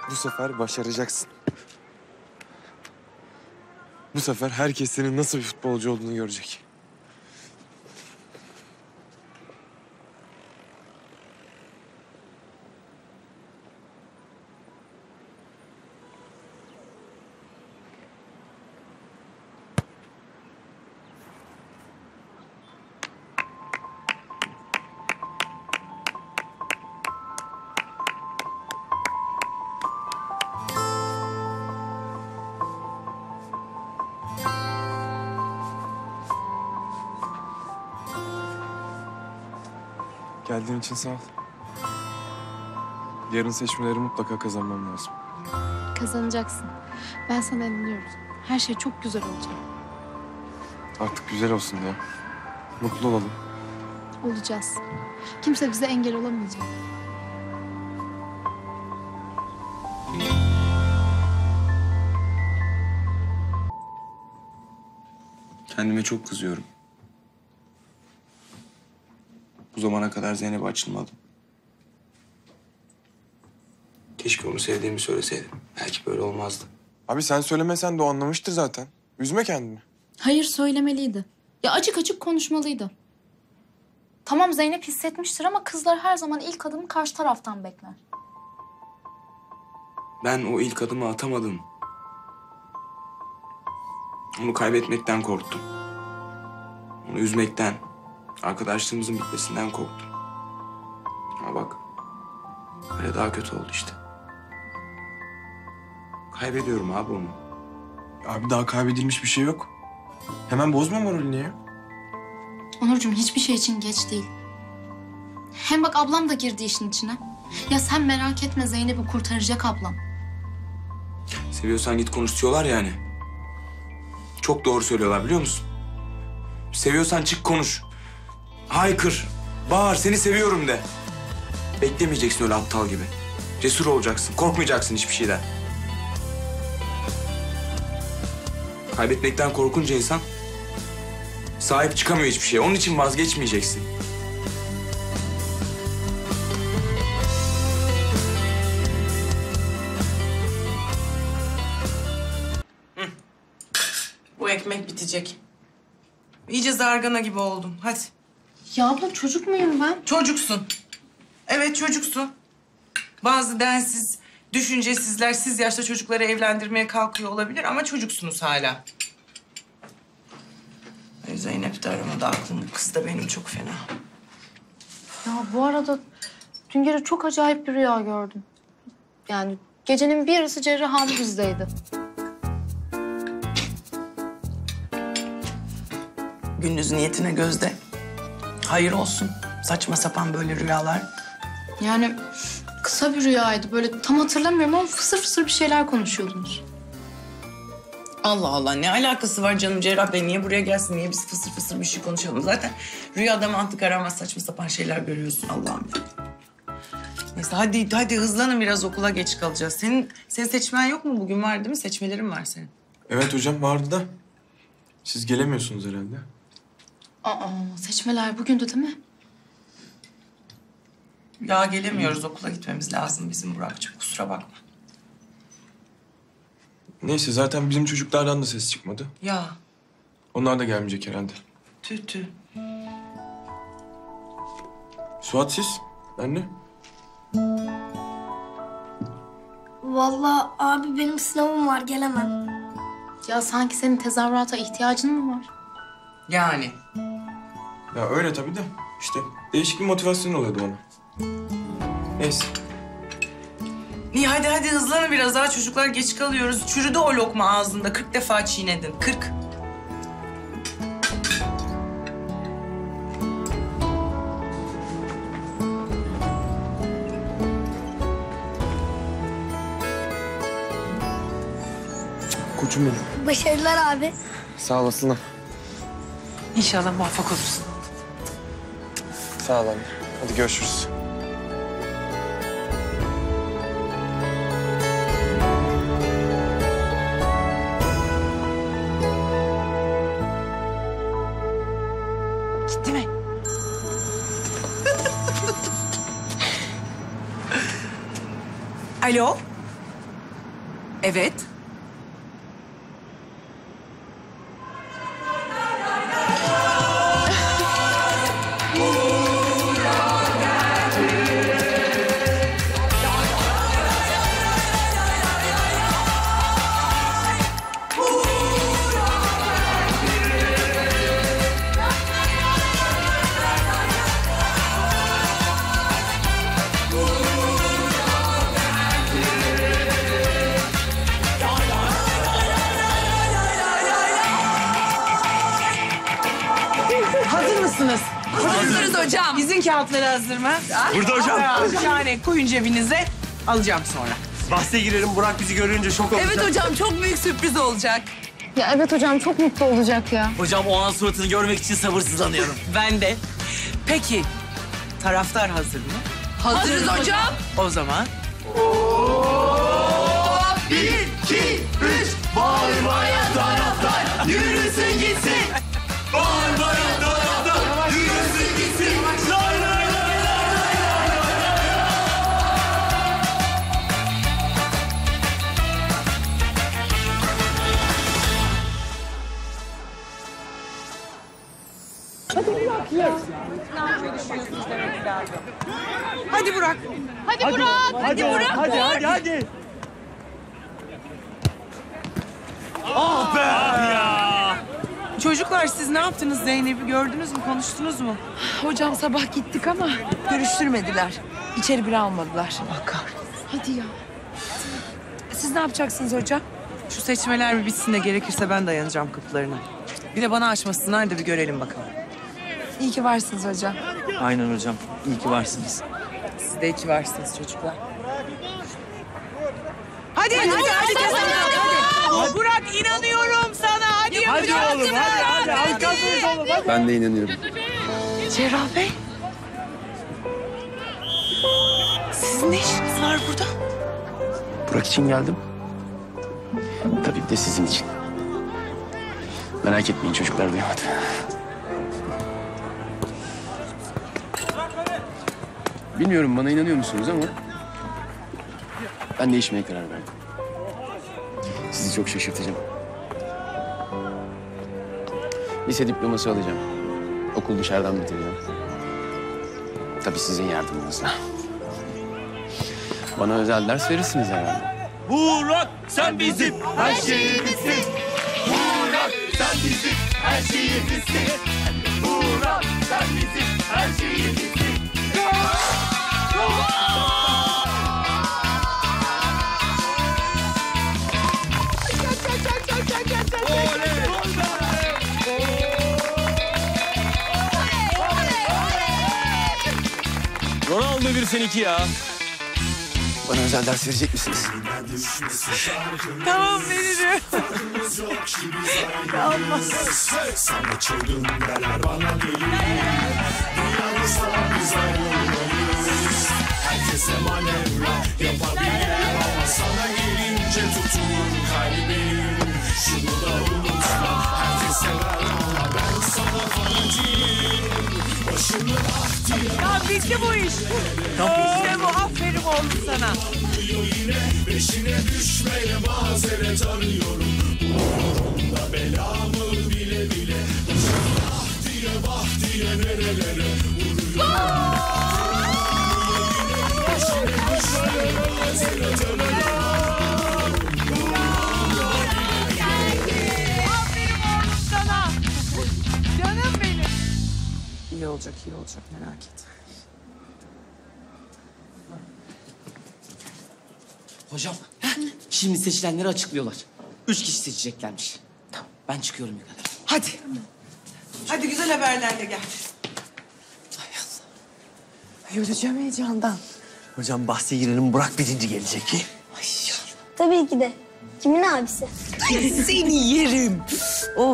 Bu sefer başaracaksın. Bu sefer herkes senin nasıl bir futbolcu olduğunu görecek. Geldiğin için sağ ol. Yarın seçmeleri mutlaka kazanmam lazım. Kazanacaksın. Ben sana inanıyorum. Her şey çok güzel olacak. Artık güzel olsun ya. Mutlu olalım. Olacağız. Kimse bize engel olamayacak. Kendime çok kızıyorum. Bu zamana kadar Zeynep'e açılmadım. Keşke onu sevdiğimi söyleseydim. Belki böyle olmazdı. Abi sen söylemesen de o anlamıştır zaten. Üzme kendini. Hayır, söylemeliydi. Ya açık açık konuşmalıydı. Tamam, Zeynep hissetmiştir ama kızlar her zaman ilk adımı karşı taraftan bekler. Ben o ilk adımı atamadım. Onu kaybetmekten korktum. Onu üzmekten, arkadaşlığımızın bitmesinden korktum. Ama bak, öyle daha kötü oldu işte. Kaybediyorum abi onu. Abi daha kaybedilmiş bir şey yok. Hemen bozma moralini ya. Onurcuğum, hiçbir şey için geç değil. Hem bak, ablam da girdi işin içine. Ya sen merak etme, Zeynep'i kurtaracak ablam. Seviyorsan git konuş diyorlar yani. Çok doğru söylüyorlar, biliyor musun? Seviyorsan çık konuş. Haykır, bağır, seni seviyorum de. Beklemeyeceksin öyle aptal gibi. Cesur olacaksın, korkmayacaksın hiçbir şeyden. Kaybetmekten korkunca insan sahip çıkamıyor hiçbir şeye. Onun için vazgeçmeyeceksin. Bu ekmek bitecek. İyice zargana gibi oldum. Hadi. Ya abla, çocuk muyum ben? Çocuksun. Evet, çocuksun. Bazı densiz, düşüncesizler siz yaşta çocukları evlendirmeye kalkıyor olabilir ama çocuksunuz hala. Zeynep de aramada aklım. Kız da benim çok fena. Ya bu arada dün gece çok acayip bir rüya gördüm. Yani gecenin bir yarısı Cerrahami bizdeydi. Gündüz niyetine gözde. Hayır olsun. Saçma sapan böyle rüyalar. Yani kısa bir rüyaydı. Böyle tam hatırlamıyorum ama fısır fısır bir şeyler konuşuyordunuz. Allah Allah, ne alakası var canım? Cerrah Bey niye buraya gelsin? Niye biz fısır fısır bir şey konuşalım? Zaten rüyada mantık aramaz, saçma sapan şeyler görüyorsun Allah'ım. Neyse hadi hızlanın, biraz okula geç kalacağız. Senin seçmen yok mu? Bugün var değil mi? Seçmelerin var senin. Evet hocam vardı da. Siz gelemiyorsunuz herhalde. Seçmeler bugündü değil mi? Ya gelemiyoruz, okula gitmemiz lazım bizim Burak'cığım. Kusura bakma. Neyse zaten bizim çocuklardan da ses çıkmadı. Ya Onlar da gelmeyecek herhalde. tüh. Suat siz? Anne? Vallahi abi benim sınavım var, gelemem. Ya sanki senin tezahürata ihtiyacın mı var? Yani. Ya öyle tabii de. İşte değişik bir motivasyon oluyordu ona. Neyse. İyi hadi hızlanın biraz daha, çocuklar geç kalıyoruz. Çürüdü o lokma ağzında, 40 defa çiğnedin, 40. Koçum benim. Başarılar abi. Sağ olasın. İnşallah muvaffak olursun. Sağ ol anne. Hadi görüşürüz. Gitti mi? Alo? Evet. Hazır mısınız? Hazırız hocam. İzin kağıtları hazır mı? Burada hocam. Yani koyun cebinize. Alacağım sonra. Bahse girerim, Burak bizi görünce şok olacak. Evet hocam, çok büyük sürpriz olacak. Ya evet hocam çok mutlu olacak ya. Hocam o an suratını görmek için sabırsızlanıyorum. Ben de. Peki, taraftar hazır mı? Hazırız hocam. O zaman Bağırmaya taraftar yürüsün gitsin. Bağırmaya taraftar yürüsün gitsin. Lay lay lay lay. hadi Burak. Hadi. Ah be ya. Çocuklar siz ne yaptınız? Zeynep'i gördünüz mü? Konuştunuz mu? Hocam sabah gittik ama görüştürmediler. İçeri bile almadılar. Hadi ya. Siz ne yapacaksınız hocam? Şu seçmeler bir bitsin de gerekirse ben dayanacağım kapılarına. Bir de bana açmasınlar da bir görelim bakalım. İyi ki varsınız hocam. Aynen hocam. İyi ki varsınız. Siz de iki varsınız çocuklar. Hadi kazanalım. Hadi. Burak inanıyorum sana. Hadi yapacağız. Hadi. Harikasınız oğlum. Hadi. Ben de inanıyorum. Cerrah Bey. Sizin ne işiniz var burada? Burak için geldim. Tabii bir de sizin için. Merak etmeyin çocuklar duymadı. Bilmiyorum bana inanıyor musunuz ama ben değişmeye karar verdim. Sizi çok şaşırtacağım. Lise diploması alacağım. Okul dışarıdan bitireceğim. Tabii sizin yardımınızla. Bana özel ders verirsiniz herhalde. Burak sen bizim her şeyimizsin. Burak sen bizim her şeyimizsin. Burak sen bizim her şeyimizsin. Ronaldo 1-2 ya. Bana özel ders verecek misiniz? Tamam veririm. Sana çılgın derler bana gelir. Dünyanın sana biz ayrılmayız. Herkese manevra yapabilir ama sana gelince tutulur kalbim. Şunu da unutma herkes sever ama ben sana fanatiyim. Başımı ah diye Ya bitti bu iş. İşte bu. Aferin oğlum sana. yine peşine düşmeye mazeret arıyorum. Umurumda belamı bile bile. Başımı ah diye nerelere vuruyorum. Peşine düşmeye mazeret arıyorum. Aferin oğlum sana. Canım benim. İyi olacak merak etme. Hocam, şimdi seçilenleri açıklıyorlar. 3 kişi seçeceklermiş. Tamam, ben çıkıyorum yukarı. Hadi. Hadi güzel haberlerle gel. Öleceğim heyecandan. Hocam bahse girelim, Burak birinci gelecek. Tabii ki de. Kimin abisi? Seni yerim. Oh.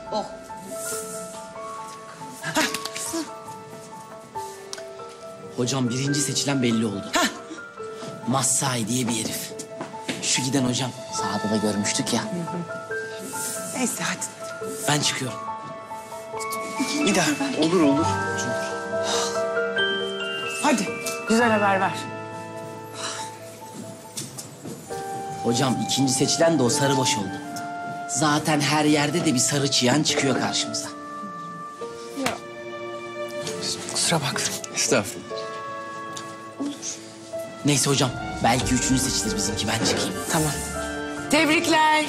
Hocam birinci seçilen belli oldu. Massai diye bir herif. Şu giden hocam, sahada da görmüştük ya. Neyse hadi. Ben çıkıyorum. Bir daha. Olur. Hadi. Güzel haber ver. Hocam ikinci seçilen de o sarıbaş oldu. Zaten her yerde de bir sarı çıyan çıkıyor karşımıza. Kusura bakma. Estağfurullah. Neyse hocam, belki üçüncü seçilir bizimki. Ben çıkayım. Tamam. Tebrikler.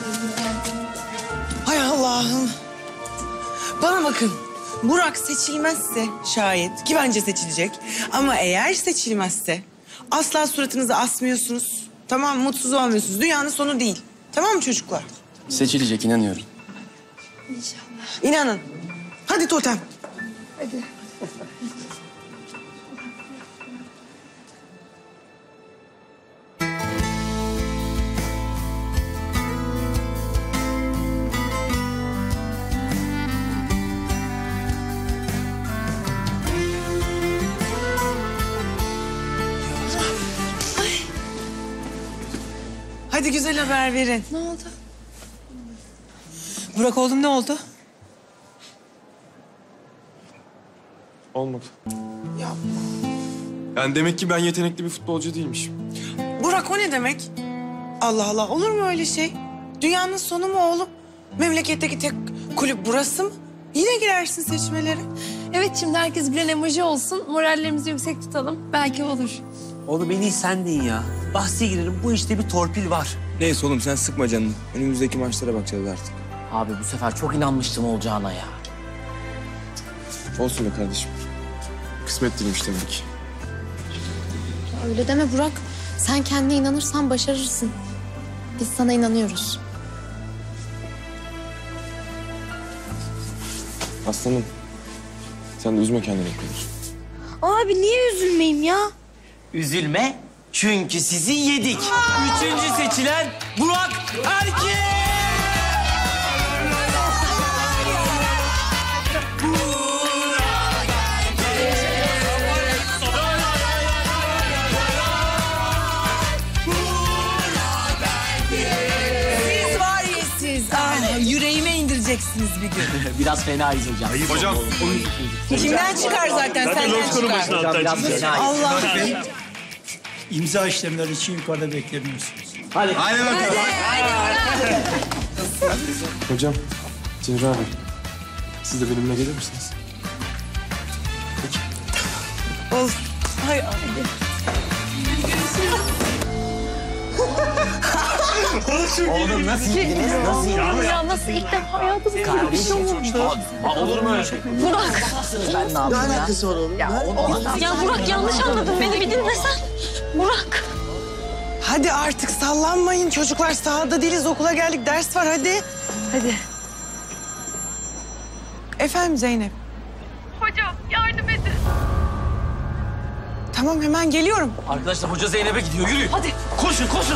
Hay Allah'ım. Bana bakın. Burak seçilmezse şayet ki bence seçilecek. Ama eğer seçilmezse asla suratınızı asmıyorsunuz. Tamam mı? Mutsuz olmuyorsunuz. Dünyanın sonu değil. Tamam mı çocuklar? Seçilecek, inanıyorum. İnanın. Hadi totem. Hadi. Hadi güzel haber verin. Ne oldu? Burak oğlum ne oldu? Olmadı. Ya Yani demek ki ben yetenekli bir futbolcu değilmişim. Burak o ne demek? Allah Allah olur mu öyle şey? Dünyanın sonu mu oğlum? Memleketteki tek kulüp burası mı? Yine girersin seçmelere. Evet, şimdi herkes bilen emoji olsun. Morallerimizi yüksek tutalım. Belki olur. Oğlum en iyi sendin ya. Bahse girerim, bu işte bir torpil var. Neyse oğlum sen sıkma canını. Önümüzdeki maçlara bakacağız artık. Abi bu sefer çok inanmıştım olacağına ya. Olsun be kardeşim. Kısmet değilmiş demek ki. Öyle deme Burak. Sen kendine inanırsan başarırsın. Biz sana inanıyoruz. Aslanım. Sen de üzme kendini o kadar. Abi niye üzülmeyeyim ya? Üzülme, çünkü sizi yedik. Üçüncü seçilen Burak Erkin! Siz var ya siz. Yüreğime indireceksiniz bir gün. Biraz fenayız hocam. Hocam. Kimden çıkar zaten? Senden çıkar. Hocam biraz fenayız. Allah'ım. İmza işlemleri için yukarıda beklemiyorsunuz. Hadi. Hocam. Cemre abi. Siz de benimle gelir misiniz? Of. Hay Oğlum nasıl yediniz? Nasıl yediniz? Ya nasıl ilk defa hayatımda böyle bir Kardeşim. şey olmadı. Olur mu öyle şey? Burak. Ben ne yapayım ya? alakası var oğlum? Ya Burak yanlış anladın. Beni bir dinlesen. Burak. Hadi artık sallanmayın. Çocuklar sahada değiliz. Okula geldik. Ders var hadi. Hadi. Efendim Zeynep. Hocam yardım edin. Tamam hemen geliyorum. Arkadaşlar hoca Zeynep'e gidiyor, yürüyün. Hadi. Koşun, koşun.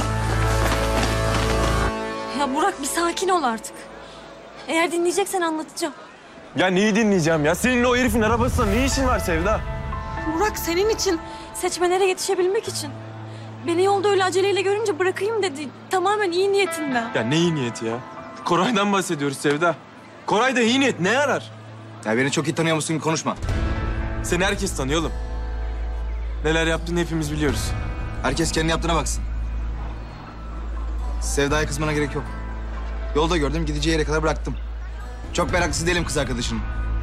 Ya Burak bir sakin ol artık. Eğer dinleyeceksen anlatacağım. Ya neyi dinleyeceğim ya? Seninle o herifin arabasında ne işin var Sevda? Burak senin için, seçmelere yetişebilmek için. Beni yolda öyle aceleyle görünce bırakayım dedi. Tamamen iyi niyetinden. Ya ne iyi niyeti ya? Koray'dan bahsediyoruz Sevda. Koray da iyi niyet ne yarar? Ya beni çok iyi tanıyormuşsun gibi konuşma. Seni herkes tanıyor oğlum. Neler yaptığını hepimiz biliyoruz. Herkes kendi yaptığına baksın. Sevda'ya kızmana gerek yok. Yolda gördüm, gideceği yere kadar bıraktım. Çok meraklısı değilim kız arkadaşının.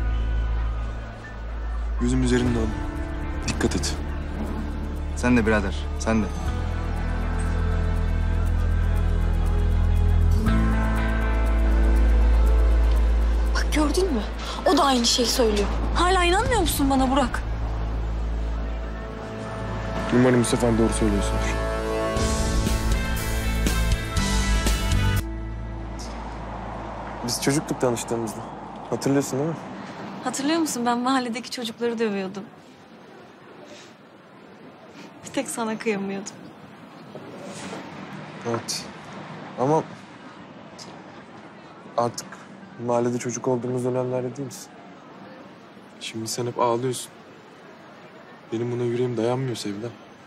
Gözüm üzerinde oğlum. Dikkat et. Sen de birader, sen de. Bak gördün mü? O da aynı şeyi söylüyor. Hala inanmıyor musun bana Burak? Umarım bu sefer doğru söylüyorsundur. Biz çocukluk tanıştığımızda. Hatırlıyorsun değil mi? Hatırlıyor musun? Ben mahalledeki çocukları dövüyordum. Bir tek sana kıyamıyordum. Evet. Ama artık mahallede çocuk olduğumuz dönemlerde değiliz. Şimdi sen hep ağlıyorsun. Benim buna yüreğim dayanmıyor Sevda.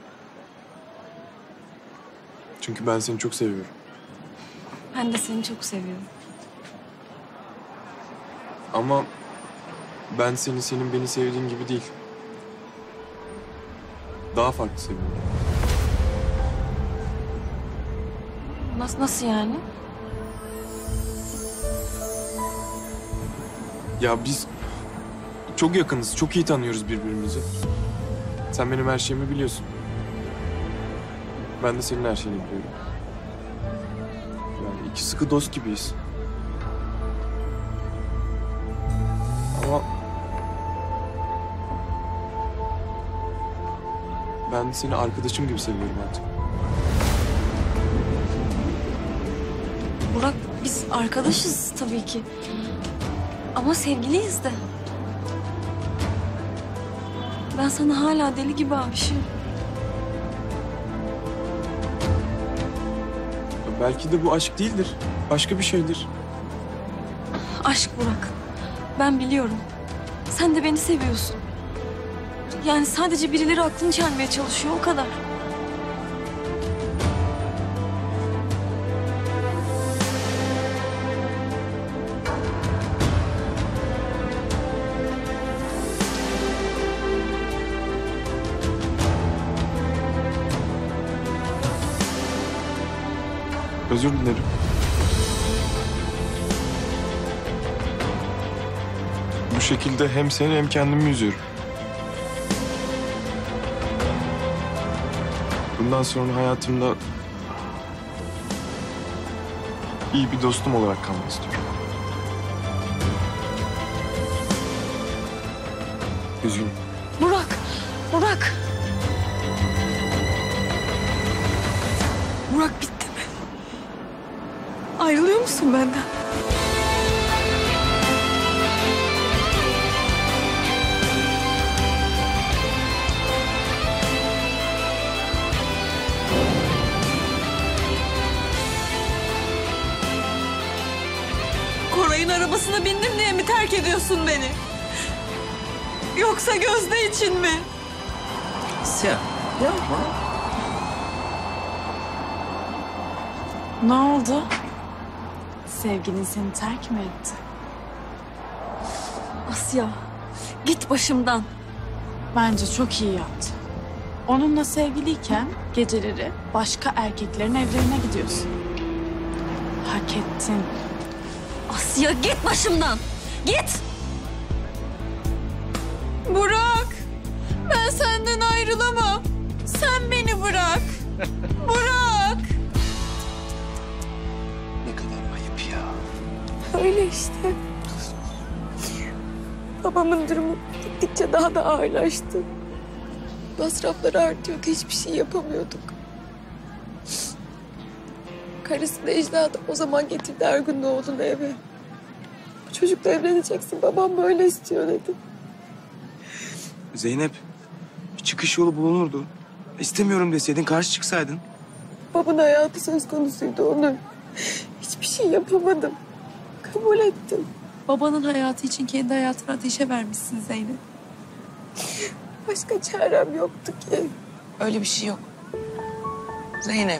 Çünkü ben seni çok seviyorum. Ben de seni çok seviyorum. Ama ben seni senin beni sevdiğin gibi değil. Daha farklı seviyorum. Nasıl yani? Ya biz çok yakınız, çok iyi tanıyoruz birbirimizi. Sen benim her şeyimi biliyorsun. Ben de senin her şeyini biliyorum. Yani iki sıkı dost gibiyiz. Ama ben seni arkadaşım gibi seviyorum artık. Burak biz arkadaşız tabii ki. Ama sevgiliyiz de. Ben sana hala deli gibi aşığım. Belki de bu aşk değildir. Başka bir şeydir. Aşk Burak. Ben biliyorum. Sen de beni seviyorsun. Yani sadece birileri aklını çelmeye çalışıyor o kadar. Özür dilerim. Bu şekilde hem seni hem kendimi üzüyorum. Bundan sonra hayatımda iyi bir dostum olarak kalmak istiyorum. Üzgünüm. Burak! Burak! Burak bitti mi? Ayrılıyor musun benden? Koray'ın arabasına bindim diye mi terk ediyorsun beni? Yoksa Gözde için mi? Asya yapma. Ne oldu? Sevgilin seni terk mi etti? Asya, git başımdan. Bence çok iyi yaptı. Onunla sevgiliyken geceleri başka erkeklerin evlerine gidiyorsun. Hak ettin. Asya git başımdan. Git. Burak. Ben senden ayrılamam. Sen beni bırak. Burak. Ne kadar ayıp ya. Öyle işte. Babamın durumu gittikçe daha da ağırlaştı. Masrafları artıyordu. Hiçbir şey yapamıyorduk. Karısı Necla da o zaman getirdi Ergun'un oğlunu eve. Bu çocukla evleneceksin. Babam böyle istiyor dedi. Zeynep, bir çıkış yolu bulunurdu. İstemiyorum deseydin, karşı çıksaydın. Babamın hayatı söz konusuydu onun. Hiçbir şey yapamadım. Kabul ettim. Babanın hayatı için kendi hayatını ateşe vermişsin Zeynep. Başka çarem yoktu ki. Öyle bir şey yok. Zeynep.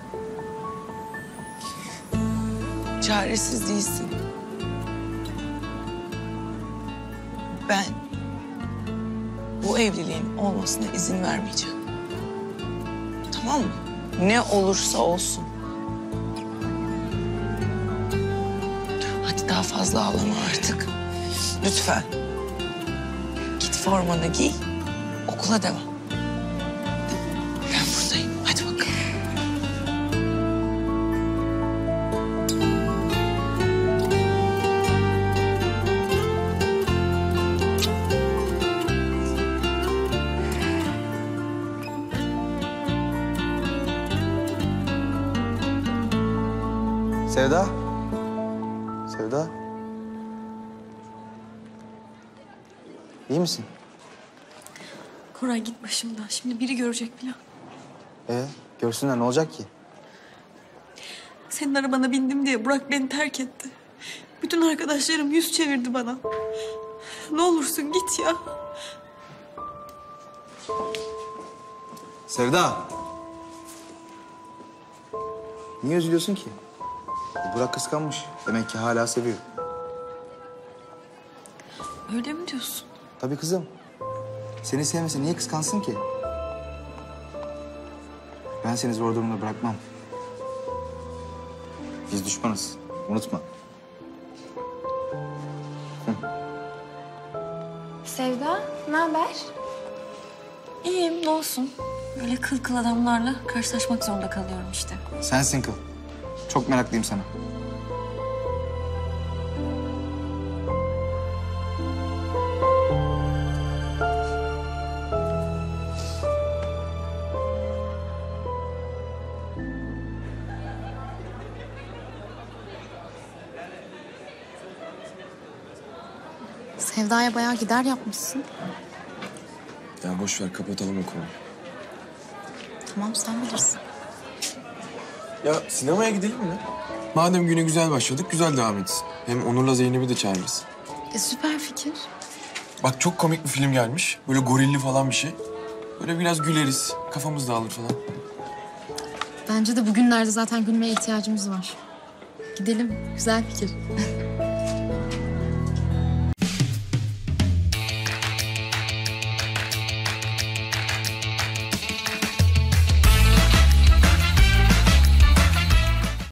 Çaresiz değilsin. Ben bu evliliğin olmasına izin vermeyeceğim. Tamam mı? Ne olursa olsun. Hadi daha fazla ağlama artık. Lütfen. Git formanı giy, okula devam. Ben buradayım. Hadi bakalım. Sevda. Sevda. İyi misin? Koray git başımdan. Şimdi biri görecek falan. Görsünler ne olacak ki? Senin arabana bindim diye Burak beni terk etti. Bütün arkadaşlarım yüz çevirdi bana. Ne olursun git ya. Sevda. Niye üzülüyorsun ki? Burak kıskanmış. Demek ki hala seviyor. Öyle mi diyorsun? Tabii kızım. Seni sevmese niye kıskansın ki? Ben seni zor durumda bırakmam. Biz düşmanız. Unutma. Sevda, ne haber? İyiyim, ne olsun. Böyle kıl kıl adamlarla karşılaşmak zorunda kalıyorum işte. Sensin kıl. Çok meraklıyım sana. Sevda'ya bayağı gider yapmışsın. Ya boş ver, kapatalım o konuyu. Tamam, sen bilirsin. Ya sinemaya gidelim mi? Madem güne güzel başladık, güzel devam etsin. Hem Onur'la Zeynep'i de çağırırız. Süper fikir. Bak çok komik bir film gelmiş. Böyle gorilli falan bir şey. Böyle biraz güleriz, kafamız dağılır falan. Bence de bugünlerde zaten gülmeye ihtiyacımız var. Gidelim, güzel fikir.